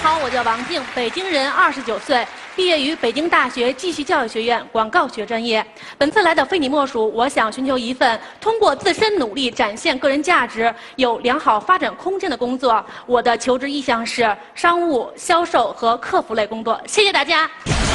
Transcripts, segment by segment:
好，我叫王静，北京人，29岁，毕业于北京大学继续教育学院广告学专业。本次来到非你莫属，我想寻求一份通过自身努力展现个人价值、有良好发展空间的工作。我的求职意向是商务、销售和客服类工作。谢谢大家。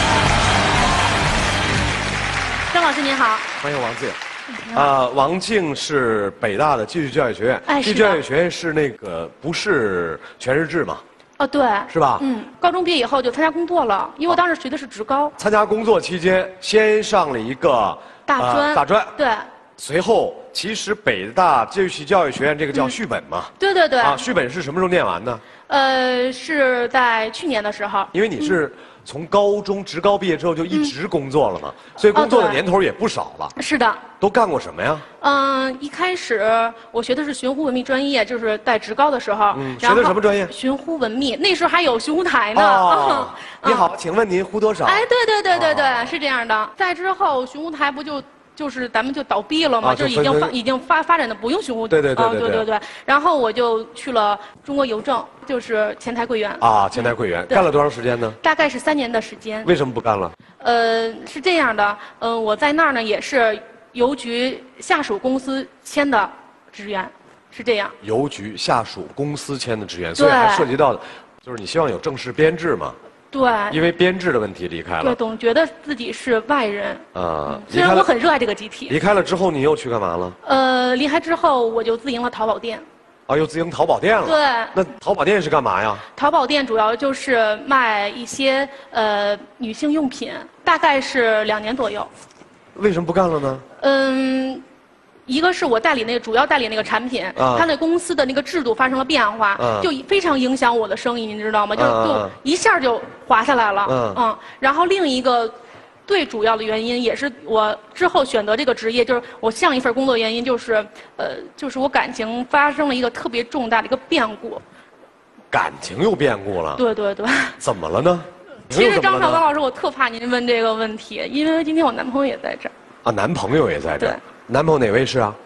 张老师您好， 欢迎王静。王静是北大的继续教育学院。继续教育学院是那个不是全日制嘛？ 哦，对， 是吧？ 高中毕业以后就参加工作了，因为我当时学的是职高。 参加工作期间，先上了一个大专， 对。 随后，其实北大继续教育学院这个叫续本嘛？ 对对对。 续本是什么时候念完呢？ 是在去年的时候。 因为你是从高中职高毕业之后就一直工作了嘛，所以工作的年头也不少了。 是的。 都干过什么呀？ 一开始我学的是寻呼文秘专业，就是在职高的时候。 学的什么专业？ 寻呼文秘，那时候还有寻呼台呢。 哦。你好，请问您呼多少？ 哎，对，是这样的。再之后寻呼台不就是咱们就倒闭了嘛，就是已经发展的不用寻呼。 对。 然后我就去了中国邮政，就是前台柜员。 前台柜员干了多长时间呢？ 大概是3年的时间。 为什么不干了？ 是这样的，我在那儿呢也是邮局下属公司签的职员，是这样。邮局下属公司签的职员，所以还涉及到的，就是你希望有正式编制嘛？对，因为编制的问题离开了。对， 总觉得自己是外人。虽然我很热爱这个集体。 离开了之后，你又去干嘛了？ 离开之后我就自营了淘宝店。 又自营淘宝店了。 对。 那淘宝店是干嘛呀？淘宝店主要就是卖一些女性用品，大概是2年左右。 为什么不干了呢？ 一个是我主要代理那个产品，他那公司的那个制度发生了变化，就非常影响我的生意，您知道吗？就一下就滑下来了。然后另一个最主要的原因，也是我之后选择这个职业，就是我上一份工作原因，就是我感情发生了一个特别重大的一个变故。 感情又变故了？ 对。 怎么了呢？ 其实张绍刚老师，我特怕您问这个问题，因为今天我男朋友也在这儿。 男朋友也在这儿。 对。 男朋友哪位是啊？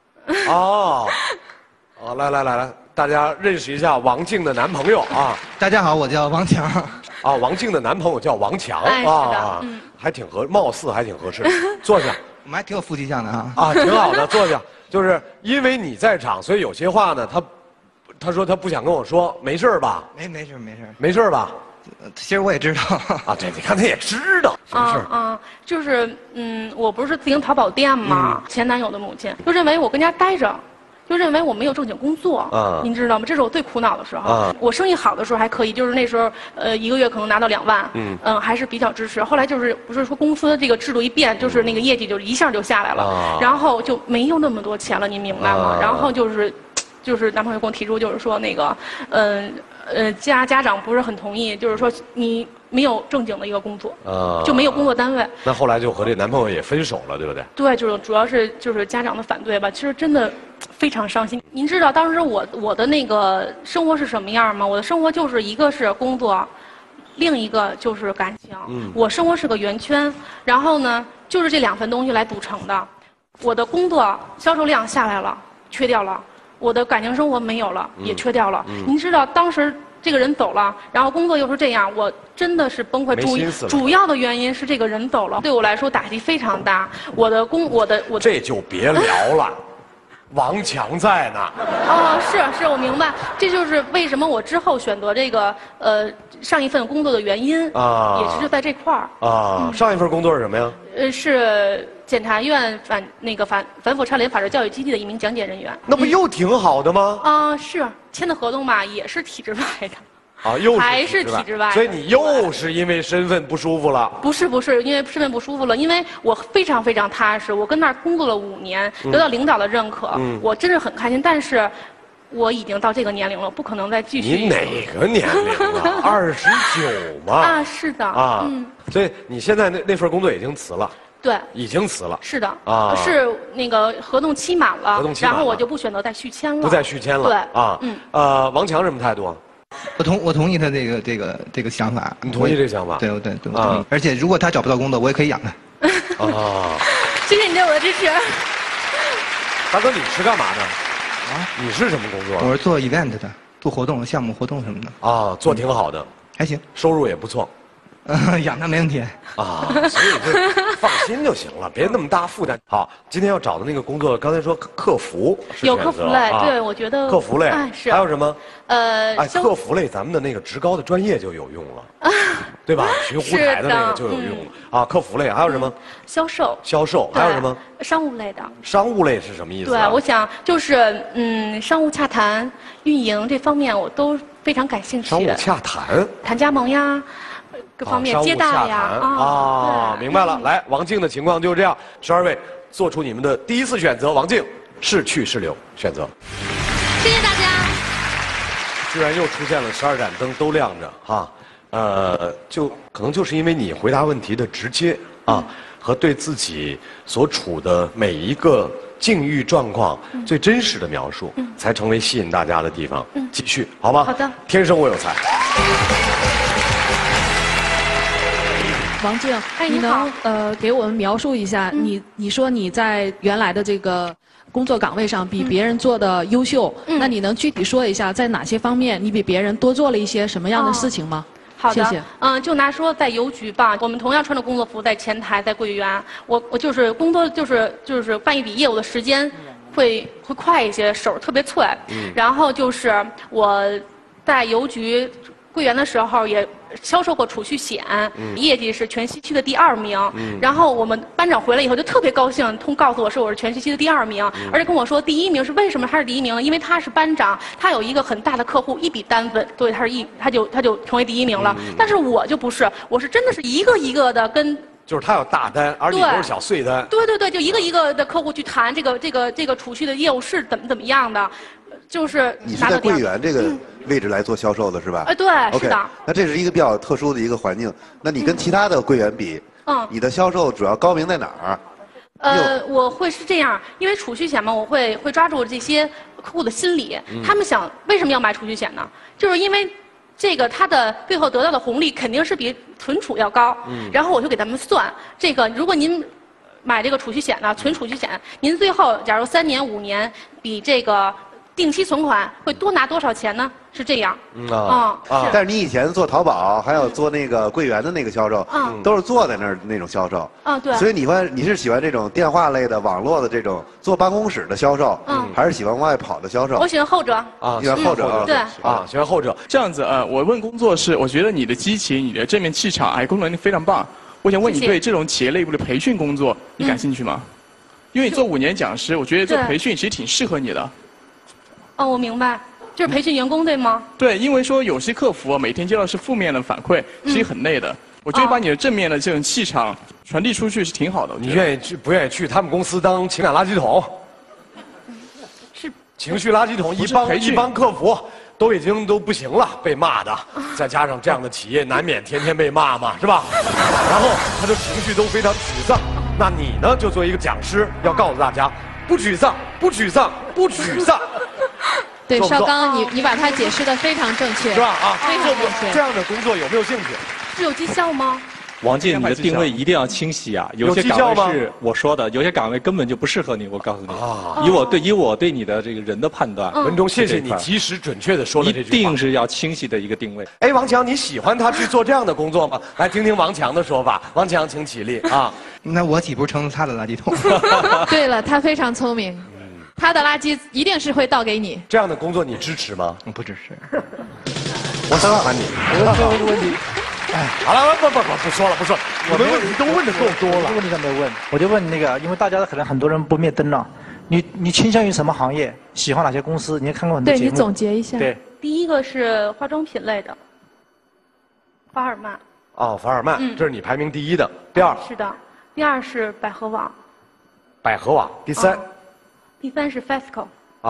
来，大家认识一下王静的男朋友啊！ 大家好，我叫王强。 王静的男朋友叫王强还挺貌似还挺合适。坐下。 我们还挺有夫妻相的啊！ 挺好的，坐下。就是因为你在场，所以有些话呢，他说他不想跟我说，没事吧？没事吧？ 其实我也知道对，你看他也知道什么事儿就是我不是自营淘宝店嘛，前男友的母亲就认为我跟家待着，就认为我没有正经工作您知道吗？这是我最苦恼的时候我生意好的时候还可以，就是那时候1个月可能拿到2万还是比较支持。后来不是说公司这个制度一变，就是那个业绩就一下就下来了然后就没有那么多钱了，您明白吗？然后就是男朋友跟我提出，就是说那个家长不是很同意，就是说你没有正经的一个工作就没有工作单位。 那后来就和这男朋友也分手了，对不对？ 对，主要是家长的反对吧。其实真的非常伤心。您知道当时我的那个生活是什么样吗？我的生活就是一个是工作，另一个就是感情。我生活是个圆圈，然后呢就是这2份东西来组成的。我的工作销售量下来了，缺掉了。我的感情生活没有了，也缺掉了。您知道当时这个人走了，然后工作又是这样，我真的是崩溃。主要的原因是这个人走了，对我来说打击非常大。我这就别聊了。王强在呢。 是我明白，这就是为什么我之后选择这个上一份工作的原因也是就在这块儿上一份工作是什么呀？ 是检察院反腐倡廉法治教育基地的一名讲解人员。 那不又挺好的吗？ 是签的合同吧，也是体制外的。 还是体制外，所以你又是因为身份不舒服了？不是， 因为身份不舒服了，因为我非常非常踏实，我跟那儿工作了5年，得到领导的认可，我真是很开心。但是，我已经到这个年龄了，不可能再继续。 你哪个年龄啊？29吗？ 是的。 所以你现在那份工作已经辞了？ 对， 已经辞了。 是的。是那个合同期满了，然后我就不选择再续签了。 不再续签了。对。王强什么态度？ 我同意他这个想法。 你同意这个想法？ 对，我同意。而且如果他找不到工作，我也可以养他。 谢谢你对我的支持。 大哥，你是干嘛的？你是什么工作？ 我是做 event 的。 做活动、项目活动什么的。 啊，做挺好的， 还行， 收入也不错。 养他没问题啊，所以就放心就行了，别那么大负担。好，今天要找的那个工作，刚才说客服是有客服类，对我觉得客服类， 是还有什么？客服类咱们的那个职高的专业就有用了，对吧？学湖台的那个就有用了啊。客服类还有什么？ 销售还有什么？ 商务类的。 商务类是什么意思？ 对，我想就是商务洽谈、运营这方面我都非常感兴趣。 商务洽谈， 谈加盟呀。各方面接待呀， 明白了。来，王静的情况就是这样。12位做出你们的第一次选择，王静是去是留，选择。 谢谢大家。 居然又出现了12盏灯都亮着哈，就可能就是因为你回答问题的直接啊，和对自己所处的每一个境遇状况最真实的描述，才成为吸引大家的地方。继续，好吗？ 好的。 天生我有才。 王静，你能给我们描述一下，你说你在原来的这个工作岗位上比别人做的优秀，那你能具体说一下，在哪些方面你比别人多做了一些什么样的事情吗？ 好的， 谢谢。 就拿说在邮局吧，我们同样穿着工作服在前台，在柜员，我就是工作就是办一笔业务的时间会快一些，手特别脆。然后就是我在邮局柜员的时候也销售过储蓄险，业绩是全西区的第2名。然后我们班长回来以后就特别高兴，告诉我是全西区的第2名，而且跟我说第1名是为什么他是第1名呢？因为他是班长，他有一个很大的客户，一笔单子，所以他就成为第1名了。但是我就不是，我是真的是一个一个的跟。 就是他有大单，而你都是小碎单。 对，就一个一个的客户去谈这个储蓄的业务是怎么样的，就是你是在柜员这个位置来做销售的是吧？ 对，是的。 那这是一个比较特殊的一个环境。那你跟其他的柜员比，你的销售主要高明在哪儿？ 我会是这样，因为储蓄险嘛，我会抓住这些客户的心理，他们想为什么要买储蓄险呢？就是因为。这个他的最后得到的红利肯定是比存储要高，然后我就给他们算，这个如果您买这个储蓄险呢，存储蓄险，您最后假如3年5年比这个定期存款会多拿多少钱呢？是这样。 但是你以前做淘宝，还有做那个柜员的那个销售，都是坐在那儿那种销售。 对。 所以你是喜欢这种电话类的、网络的这种坐办公室的销售，还是喜欢往外跑的销售？ 我喜欢后者。 喜欢后者。 对。 喜欢后者。 这样子我问工作是，我觉得你的激情、你的正面气场，工作能力非常棒。我想问你对这种企业内部的培训工作，你感兴趣吗？因为你做5年讲师，我觉得这培训其实挺适合你的。 我明白。就是培训员工对吗？ 对，因为说有些客服每天接到是负面的反馈，其实很累的。我觉得把你的正面的这种气场传递出去是挺好的。 你愿意去不愿意去他们公司当情感垃圾桶？ 是情绪垃圾桶，一帮客服都已经不行了，被骂的，再加上这样的企业难免天天被骂嘛，是吧？然后他的情绪都非常沮丧。那你呢，就作为一个讲师，要告诉大家，不沮丧，不沮丧，不沮丧。 对，邵刚，你把它解释得非常正确， 是吧？ 非常正确。 这样的工作有没有兴趣？ 是有绩效吗？ 王静，你的定位一定要清晰啊！有些岗位是我说的，有些岗位根本就不适合你。我告诉你，以我对你的这个人的判断， 文忠，谢谢你及时准确的说了这句话。 一定是要清晰的一个定位。 王强，你喜欢他去做这样的工作吗？来听听王强的说法。王强，请起立啊！ 那我岂不是成了他的垃圾桶？ 对了，他非常聪明。他的垃圾一定是会倒给你。 这样的工作你支持吗？ 不支持。 我喜欢你。 我最后一个问题。 好了，不说了。我们问题都问的够多了。 这个问题都没问，我就问那个，因为大家可能很多人不灭灯了，你倾向于什么行业？喜欢哪些公司？你也看过很多节目。 对你总结一下。 对。 第一个是化妆品类的，法尔曼。 法尔曼，这是你排名第1的。第2。 是的，第2是百合网。 百合网。第3。 第3是 FESCO。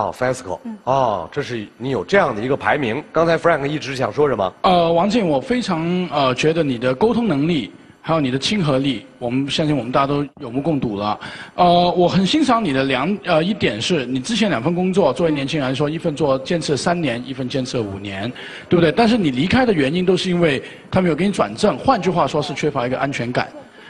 FESCO。这是你有这样的一个排名。刚才 Frank 一直想说什么？ 王静，我非常觉得你的沟通能力，还有你的亲和力，我们相信我们大家都有目共睹了。我很欣赏你的一点是你之前2份工作，作为年轻人来说，一份做坚持3年，一份坚持5年，对不对？但是你离开的原因都是因为他没有给你转正，换句话说是缺乏一个安全感。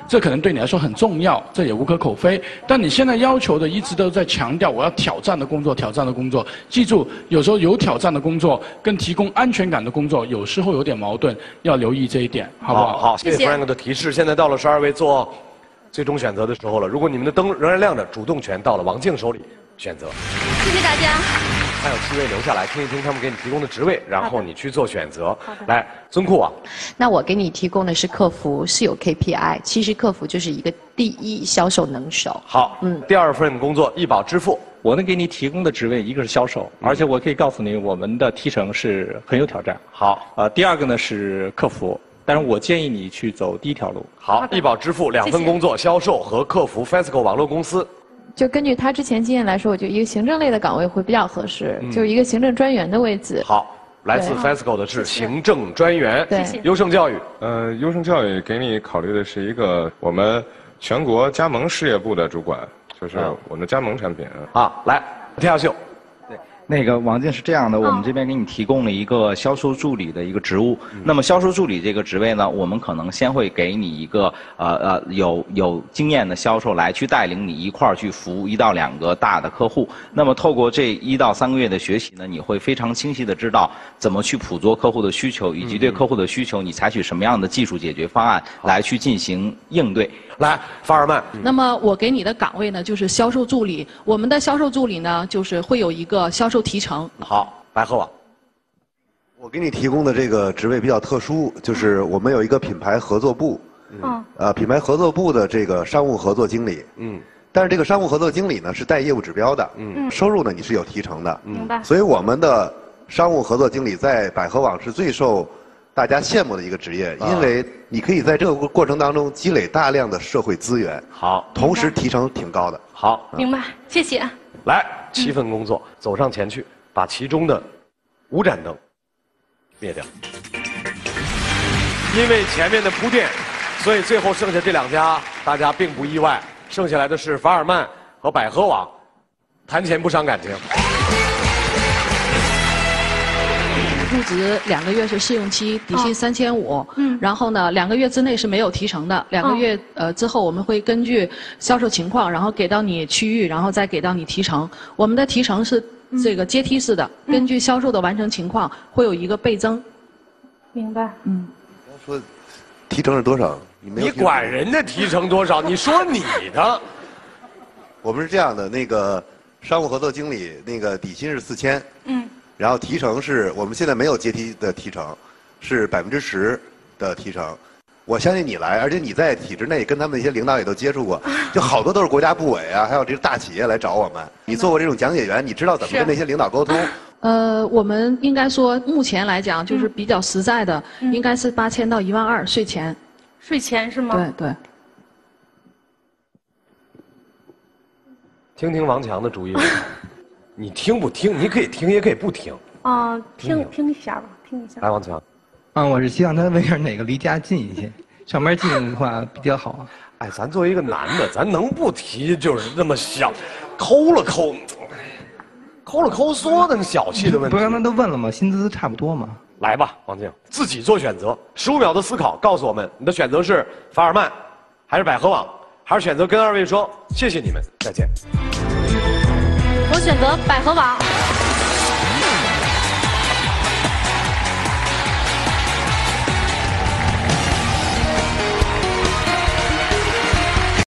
这可能对你来说很重要，这也无可厚非。但你现在要求的一直都在强调我要挑战的工作，挑战的工作。记住，有时候有挑战的工作跟提供安全感的工作有时候有点矛盾，要留意这一点，好不好？ 好，谢谢 Frank 的提示。现在到了12位做最终选择的时候了。如果你们的灯仍然亮着，主动权到了王静手里选择。 谢谢大家。 还有7位留下来听一听他们给你提供的职位，然后你去做选择。好的。来，孙库啊。 那我给你提供的是客服，是有 KPI。其实客服就是一个第一销售能手。 好，第二份工作易保支付， 我能给你提供的职位一个是销售，而且我可以告诉你，我们的提成是很有挑战。 好， 第二个呢是客服。但是我建议你去走第一条路。 好，易保支付2份工作，销售和客服 ，FESCO 网络公司。 就根据他之前经验来说，我觉得一个行政类的岗位会比较合适，就是一个行政专员的位置。 好，来自 FESCO 的是行政专员。 对， 优胜教育。 优胜教育给你考虑的是一个我们全国加盟事业部的主管，就是我们的加盟产品。 来，田小秀。 那个王静是这样的，我们这边给你提供了一个销售助理的一个职务。那么销售助理这个职位呢，我们可能先会给你一个有经验的销售来去带领你一块儿去服务1到2个大的客户。那么透过这1到3个月的学习呢，你会非常清晰的知道怎么去捕捉客户的需求，以及对客户的需求你采取什么样的技术解决方案来去进行应对。 来，法尔曼。 那么我给你的岗位呢，就是销售助理。我们的销售助理呢，就是会有一个销售提成。 好，白鹤网。 我给你提供的这个职位比较特殊，就是我们有一个品牌合作部。品牌合作部的这个商务合作经理。但是这个商务合作经理呢是带业务指标的。收入呢你是有提成的。 明白。 所以我们的商务合作经理在百合网是最受大家羡慕的一个职业，因为你可以在这个过程当中积累大量的社会资源。 好， 同时提成挺高的。 好， 明白，谢谢。 来，7份工作，走上前去，把其中的5盏灯灭掉。因为前面的铺垫，所以最后剩下这2家，大家并不意外。剩下来的是法尔曼和百合网，谈钱不伤感情。 入职2个月是试用期，底薪3500。然后呢，2个月之内是没有提成的。2个月之后，我们会根据销售情况，然后给到你区域，然后再给到你提成。我们的提成是这个阶梯式的，根据销售的完成情况会有一个倍增。 明白。 说提成是多少？ 你管人家提成多少？你说你的。 我们是这样的，那个商务合作经理那个底薪是4000。然后提成是我们现在没有阶梯的提成，是10%的提成。我相信你来，而且你在体制内跟他们那些领导也都接触过，就好多都是国家部委啊，还有这个大企业来找我们。你做过这种讲解员，你知道怎么跟那些领导沟通？ 我们应该说目前来讲就是比较实在的，应该是8000到12000税前。 税前是吗？ 对。 听听王强的主意。你听不听？你可以听，也可以不听。 听一下吧，听一下。 来，王强。 我是希望他问一下哪个离家近一些，上班近的话比较好。 哎，咱作为一个男的，咱能不提就是那么小，抠了抠缩的小气的问题。 不是刚才都问了吗？薪资差不多吗？ 来吧，王静，自己做选择。15秒的思考，告诉我们你的选择是法尔曼，还是百合网，还是选择跟2位说谢谢你们，再见。 我选择百合网。